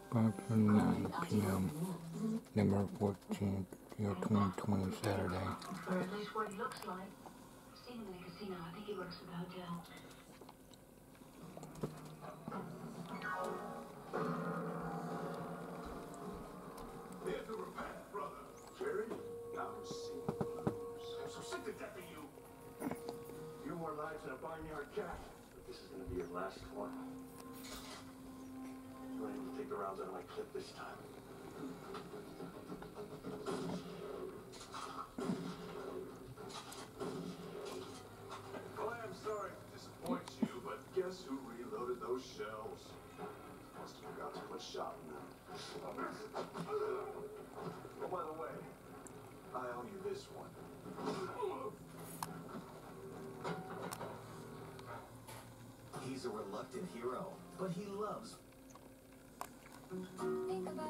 5 to 9 p.m. November 14th, year 2020, Saturday. Or at least what he looks like. I've seen him in a casino. I think he works for the hotel. They have to repent, brother. Jerry, I'm seeing blues. I'm so sick to death of you. Few more lives in a barnyard cat, but this is gonna be your last one. You ain't able to take the rounds out of my clip this time. Well, I'm sorry to disappoint you, but guess who reloaded those shells? Must have forgot to put shot in them. Oh, by the way, I owe you this one. He's a reluctant hero, but he loves. Think about